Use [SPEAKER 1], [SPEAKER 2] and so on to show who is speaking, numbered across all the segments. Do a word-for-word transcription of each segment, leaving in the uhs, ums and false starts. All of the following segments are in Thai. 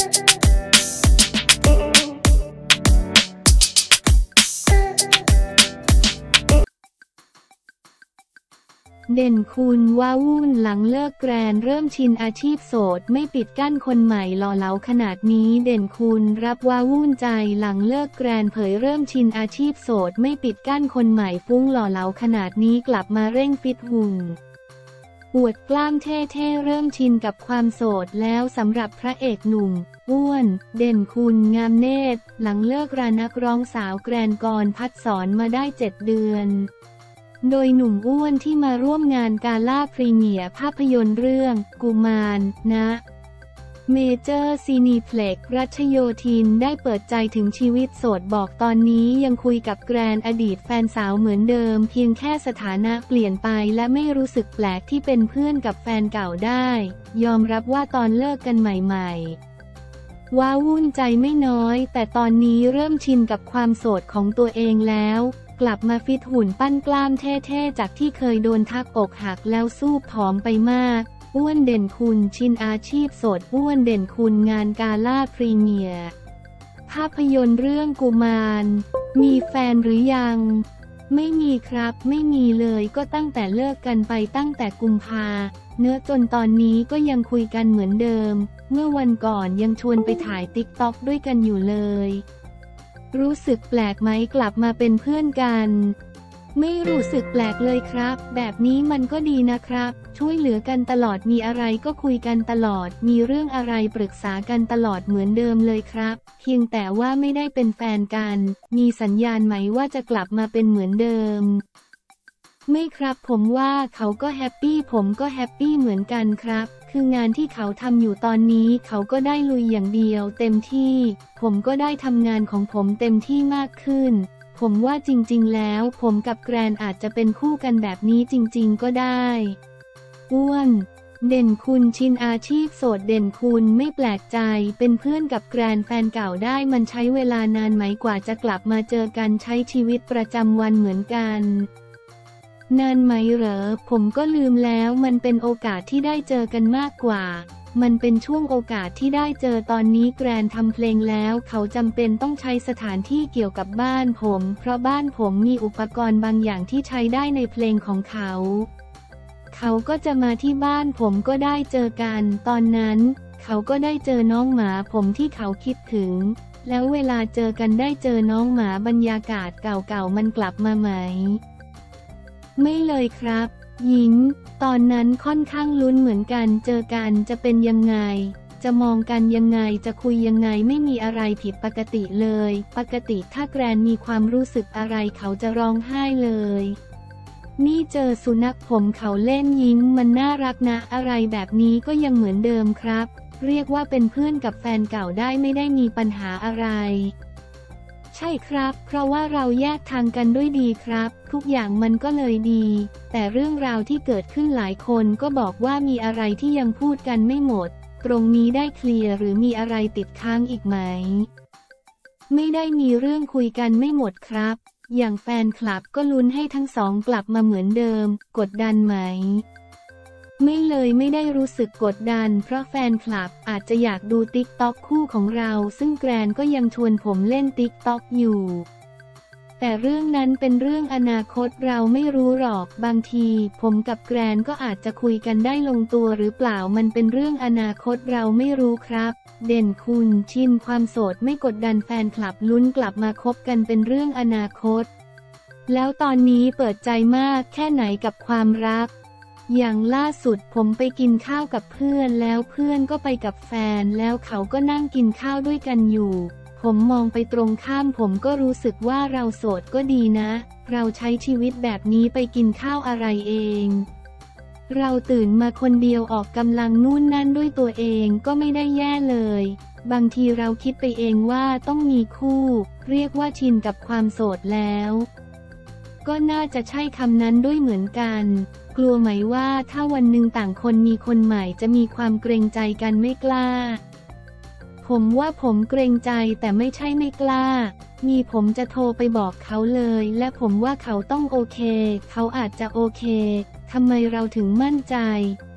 [SPEAKER 1] เด่นคุณว้าวุ่นหลังเลิกแกรนเริ่มชินอาชีพโสดไม่ปิดกั้นคนใหม่หล่อเหลาขนาดนี้เด่นคุณรับว้าวุ่นใจหลังเลิกแกรนเผยเริ่มชินอาชีพโสดไม่ปิดกั้นคนใหม่ฟุ้งหล่อเหลาขนาดนี้กลับมาเร่งฟิตหุ่นอวดกล้ามเท่ๆเริ่มชินกับความโสดแล้วสำหรับพระเอกหนุ่มอ้วนเด่นคุณงามเนตรหลังเลิกรานักร้องสาวแกรนกรพัดสอนมาได้เจ็ดเดือนโดยหนุ่มอ้วนที่มาร่วมงานกาล่าพรีเมียร์ภาพยนตร์เรื่องกุมารนะเมเจอร์ซีนีเพล็กซ์รัชโยธินได้เปิดใจถึงชีวิตโสดบอกตอนนี้ยังคุยกับแกรนอดีตแฟนสาวเหมือนเดิมเพียงแค่สถานะเปลี่ยนไปและไม่รู้สึกแปลกที่เป็นเพื่อนกับแฟนเก่าได้ยอมรับว่าตอนเลิกกันใหม่ๆว้าวุ่นใจไม่น้อยแต่ตอนนี้เริ่มชินกับความโสดของตัวเองแล้วกลับมาฟิตหุ่นปั้นกล้ามเท่ๆจากที่เคยโดนทักอกหักแล้วสู้ผอมไปมากอ้วนเด่นคุณชินอาชีพโสดอ้วนเด่นคุณงานกาล่าพรีเมียร์ภาพยนตร์เรื่องกุมารมีแฟนหรือยังไม่มีครับไม่มีเลยก็ตั้งแต่เลิกกันไปตั้งแต่กุมภาเนื้อจนตอนนี้ก็ยังคุยกันเหมือนเดิมเมื่อวันก่อนยังชวนไปถ่ายติ๊กต็อกด้วยกันอยู่เลยรู้สึกแปลกไหมกลับมาเป็นเพื่อนกันไม่รู้สึกแปลกเลยครับแบบนี้มันก็ดีนะครับช่วยเหลือกันตลอดมีอะไรก็คุยกันตลอดมีเรื่องอะไรปรึกษากันตลอดเหมือนเดิมเลยครับเพียงแต่ว่าไม่ได้เป็นแฟนกันมีสัญญาณไหมว่าจะกลับมาเป็นเหมือนเดิมไม่ครับผมว่าเขาก็แฮปปี้ผมก็แฮปปี้เหมือนกันครับคืองานที่เขาทำอยู่ตอนนี้เขาก็ได้ลุยอย่างเดียวเต็มที่ผมก็ได้ทำงานของผมเต็มที่มากขึ้นผมว่าจริงๆแล้วผมกับแกรนอาจจะเป็นคู่กันแบบนี้จริงๆก็ได้อ้วนเด่นคุณชินอาชีพโสดเด่นคุณไม่แปลกใจเป็นเพื่อนกับแกรนแฟนเก่าได้มันใช้เวลานานไหมกว่าจะกลับมาเจอกันใช้ชีวิตประจำวันเหมือนกันนานไหมเหรอผมก็ลืมแล้วมันเป็นโอกาสที่ได้เจอกันมากกว่ามันเป็นช่วงโอกาสที่ได้เจอตอนนี้แกรนทำเพลงแล้วเขาจำเป็นต้องใช้สถานที่เกี่ยวกับบ้านผมเพราะบ้านผมมีอุปกรณ์บางอย่างที่ใช้ได้ในเพลงของเขาเขาก็จะมาที่บ้านผมก็ได้เจอกันตอนนั้นเขาก็ได้เจอน้องหมาผมที่เขาคิดถึงแล้วเวลาเจอกันได้เจอน้องหมาบรรยากาศเก่าๆมันกลับมาไหมไม่เลยครับหญิงตอนนั้นค่อนข้างลุ้นเหมือนกันเจอกันจะเป็นยังไงจะมองกันยังไงจะคุยยังไงไม่มีอะไรผิดปกติเลยปกติถ้าแกรนมีความรู้สึกอะไรเขาจะร้องไห้เลยนี่เจอสุนัขผมเขาเล่นยิ้มมันน่ารักนะอะไรแบบนี้ก็ยังเหมือนเดิมครับเรียกว่าเป็นเพื่อนกับแฟนเก่าได้ไม่ได้มีปัญหาอะไรใช่ครับเพราะว่าเราแยกทางกันด้วยดีครับทุกอย่างมันก็เลยดีแต่เรื่องราวที่เกิดขึ้นหลายคนก็บอกว่ามีอะไรที่ยังพูดกันไม่หมดตรงนี้ได้เคลียร์หรือมีอะไรติดค้างอีกไหมไม่ได้มีเรื่องคุยกันไม่หมดครับอย่างแฟนคลับก็ลุ้นให้ทั้งสองกลับมาเหมือนเดิมกดดันไหมไม่เลยไม่ได้รู้สึกกดดันเพราะแฟนคลับอาจจะอยากดูติ๊กต็อกคู่ของเราซึ่งแกรนก็ยังชวนผมเล่นติ๊กต็อกอยู่แต่เรื่องนั้นเป็นเรื่องอนาคตเราไม่รู้หรอกบางทีผมกับแกรนก็อาจจะคุยกันได้ลงตัวหรือเปล่ามันเป็นเรื่องอนาคตเราไม่รู้ครับเด่นคุณชินความโสดไม่กดดันแฟนคลับลุ้นกลับมาคบกันเป็นเรื่องอนาคตแล้วตอนนี้เปิดใจมากแค่ไหนกับความรักอย่างล่าสุดผมไปกินข้าวกับเพื่อนแล้วเพื่อนก็ไปกับแฟนแล้วเขาก็นั่งกินข้าวด้วยกันอยู่ผมมองไปตรงข้ามผมก็รู้สึกว่าเราโสดก็ดีนะเราใช้ชีวิตแบบนี้ไปกินข้าวอะไรเองเราตื่นมาคนเดียวออกกำลังนู่นนั่นด้วยตัวเองก็ไม่ได้แย่เลยบางทีเราคิดไปเองว่าต้องมีคู่เรียกว่าชินกับความโสดแล้วก็น่าจะใช่คำนั้นด้วยเหมือนกันกลัวไหมว่าถ้าวันหนึ่งต่างคนมีคนใหม่จะมีความเกรงใจกันไม่กล้าผมว่าผมเกรงใจแต่ไม่ใช่ไม่กล้ามีผมจะโทรไปบอกเขาเลยและผมว่าเขาต้องโอเคเขาอาจจะโอเคทำไมเราถึงมั่นใจ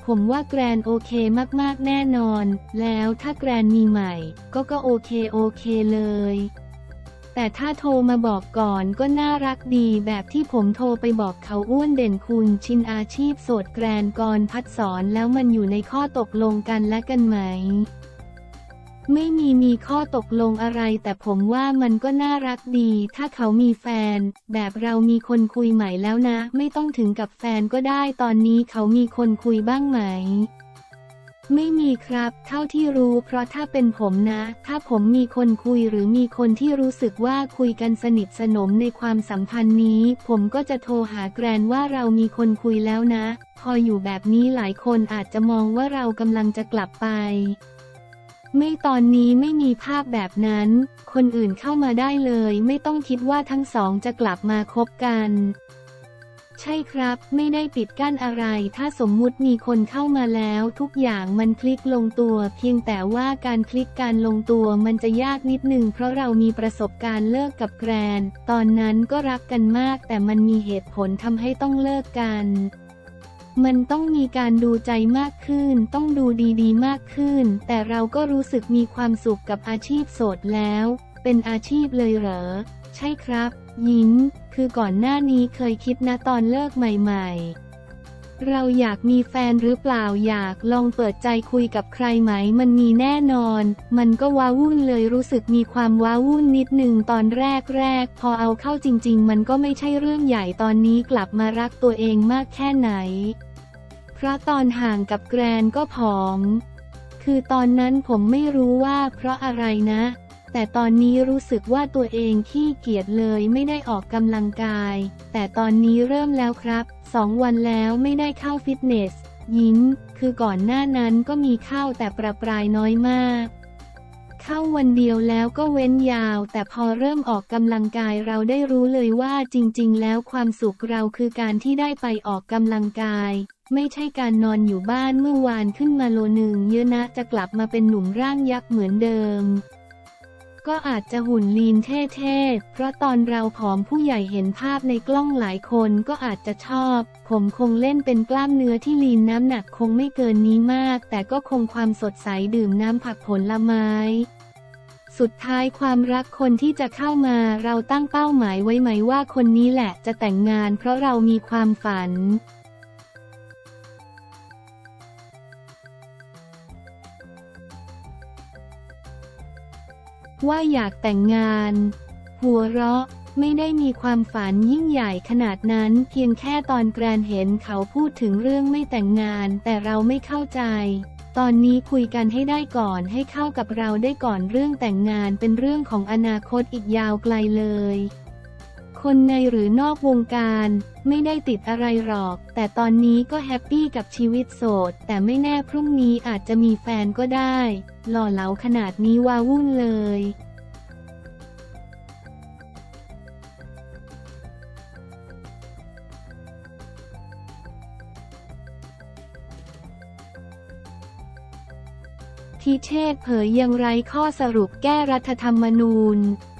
[SPEAKER 1] ผมว่าแกรนโอเคมากๆแน่นอนแล้วถ้าแกรนมีใหม่ก็ก็โอเคโอเคเลยแต่ถ้าโทรมาบอกก่อนก็น่ารักดีแบบที่ผมโทรไปบอกเขาอ้วนเด่นคุณชินอาชีพโสดแกรนกรพัดสอนแล้วมันอยู่ในข้อตกลงกันและกันไหมไม่มีมีข้อตกลงอะไรแต่ผมว่ามันก็น่ารักดีถ้าเขามีแฟนแบบเรามีคนคุยใหม่แล้วนะไม่ต้องถึงกับแฟนก็ได้ตอนนี้เขามีคนคุยบ้างไหมไม่มีครับเท่าที่รู้เพราะถ้าเป็นผมนะถ้าผมมีคนคุยหรือมีคนที่รู้สึกว่าคุยกันสนิทสนมในความสัมพันธ์นี้ผมก็จะโทรหาแกรนว่าเรามีคนคุยแล้วนะพออยู่แบบนี้หลายคนอาจจะมองว่าเรากำลังจะกลับไปไม่ตอนนี้ไม่มีภาพแบบนั้นคนอื่นเข้ามาได้เลยไม่ต้องคิดว่าทั้งสองจะกลับมาคบกันใช่ครับไม่ได้ปิดกั้นอะไรถ้าสมมุติมีคนเข้ามาแล้วทุกอย่างมันคลิกลงตัวเพียงแต่ว่าการคลิกการลงตัวมันจะยากนิดนึงเพราะเรามีประสบการณ์เลิกกับแกรนตอนนั้นก็รักกันมากแต่มันมีเหตุผลทำให้ต้องเลิกกันมันต้องมีการดูใจมากขึ้นต้องดูดีๆมากขึ้นแต่เราก็รู้สึกมีความสุขกับอาชีพโสดแล้วเป็นอาชีพเลยเหรอใช่ครับยิ้มคือก่อนหน้านี้เคยคิดนะตอนเลิกใหม่ๆเราอยากมีแฟนหรือเปล่าอยากลองเปิดใจคุยกับใครไหมมันมีแน่นอนมันก็ว้าวุ่นเลยรู้สึกมีความว้าวุ่นนิดนึงตอนแรกๆพอเอาเข้าจริงๆมันก็ไม่ใช่เรื่องใหญ่ตอนนี้กลับมารักตัวเองมากแค่ไหนเพราะตอนห่างกับแกรนก็ผอมคือตอนนั้นผมไม่รู้ว่าเพราะอะไรนะแต่ตอนนี้รู้สึกว่าตัวเองขี้เกียจเลยไม่ได้ออกกำลังกายแต่ตอนนี้เริ่มแล้วครับสองวันแล้วไม่ได้เข้าฟิตเนสยิ้มคือก่อนหน้านั้นก็มีเข้าแต่ประปรายน้อยมากเข้าวันเดียวแล้วก็เว้นยาวแต่พอเริ่มออกกำลังกายเราได้รู้เลยว่าจริงๆแล้วความสุขเราคือการที่ได้ไปออกกำลังกายไม่ใช่การนอนอยู่บ้านเมื่อวานขึ้นมาโลหนึ่งเยอะนะจะกลับมาเป็นหนุ่มร่างยักษ์เหมือนเดิมก็อาจจะหุ่นลีนเท่ๆเพราะตอนเราผอมผู้ใหญ่เห็นภาพในกล้องหลายคนก็อาจจะชอบผมคงเล่นเป็นกล้ามเนื้อที่ลีนน้ำหนักคงไม่เกินนี้มากแต่ก็คงความสดใสดื่มน้ำผักผลไม้สุดท้ายความรักคนที่จะเข้ามาเราตั้งเป้าหมายไว้ไหมว่าคนนี้แหละจะแต่งงานเพราะเรามีความฝันว่าอยากแต่งงานหัวเราะไม่ได้มีความฝันยิ่งใหญ่ขนาดนั้นเพียงแค่ตอนแกรนเห็นเขาพูดถึงเรื่องไม่แต่งงานแต่เราไม่เข้าใจตอนนี้คุยกันให้ได้ก่อนให้เข้ากับเราได้ก่อนเรื่องแต่งงานเป็นเรื่องของอนาคตอีกยาวไกลเลยคนในหรือนอกวงการไม่ได้ติดอะไรหรอกแต่ตอนนี้ก็แฮปปี้กับชีวิตโสดแต่ไม่แน่พรุ่งนี้อาจจะมีแฟนก็ได้หล่อเหลาขนาดนี้ว้าวุ่นเลยพิเชษฐ์เผยยังไร้ข้อสรุปแก้รัฐธรรมนูญ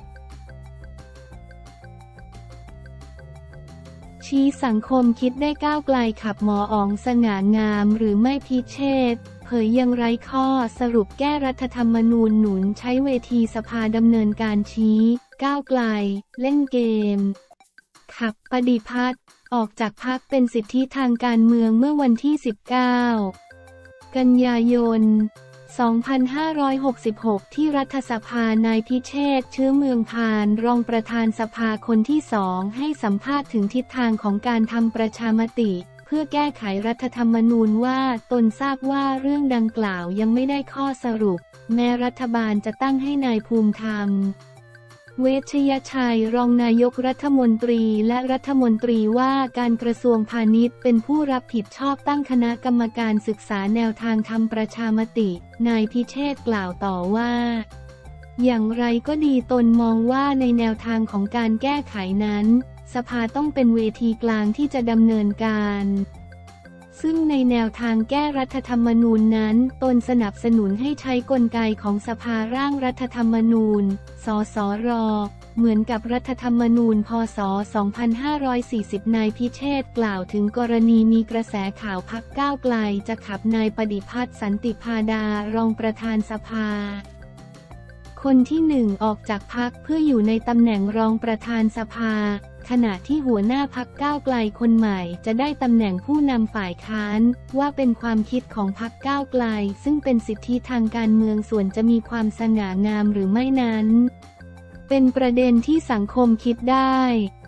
[SPEAKER 1] ชี้สังคมคิดได้ก้าวไกลขับหมออ๋องสง่างามหรือไม่พิเชษฐ์เผยยังไร้ข้อสรุปแก้รัฐธรรมนูญหนุนใช้เวทีสภาดำเนินการชี้ก้าวไกลเล่นเกมขับปฏิพัฒน์ออกจากพรรคเป็นสิทธิทางการเมืองเมื่อวันที่สิบเก้ากันยายนสองพันห้าร้อยหกสิบหกที่รัฐสภานายพิเชษฐ์เชื้อเมืองพานรองประธานสภาคนที่สองให้สัมภาษณ์ถึงทิศทางของการทำประชามติเพื่อแก้ไขรัฐธรรมนูญว่าตนทราบว่าเรื่องดังกล่าวยังไม่ได้ข้อสรุปแม้รัฐบาลจะตั้งให้นายภูมิธรรมเวชยชัยรองนายกรัฐมนตรีและรัฐมนตรีว่าการกระทรวงพาณิชย์เป็นผู้รับผิดชอบตั้งคณะกรรมการศึกษาแนวทางทำประชามตินายพิเชษฐ์กล่าวต่อว่าอย่างไรก็ดีตนมองว่าในแนวทางของการแก้ไขนั้นสภาต้องเป็นเวทีกลางที่จะดำเนินการซึ่งในแนวทางแก้รัฐธรรมนูญนั้นตนสนับสนุนให้ใช้กลไกของสภาร่างรัฐธรรมนูญสสรเหมือนกับรัฐธรรมนูญพ.ศ. สองพันห้าร้อยสี่สิบ นายพิเชษฐ์กล่าวถึงกรณีมีกระแสข่าวพรรคก้าวไกลจะขับนายปฏิพัฒน์สันติพาดารองประธานสภาคนที่หนึ่งออกจากพรรคเพื่ออยู่ในตำแหน่งรองประธานสภาขณะที่หัวหน้าพรรคก้าวไกลคนใหม่จะได้ตำแหน่งผู้นำฝ่ายค้านว่าเป็นความคิดของพรรคก้าวไกลซึ่งเป็นสิทธิทางการเมืองส่วนจะมีความสง่างามหรือไม่นั้นเป็นประเด็นที่สังคมคิดได้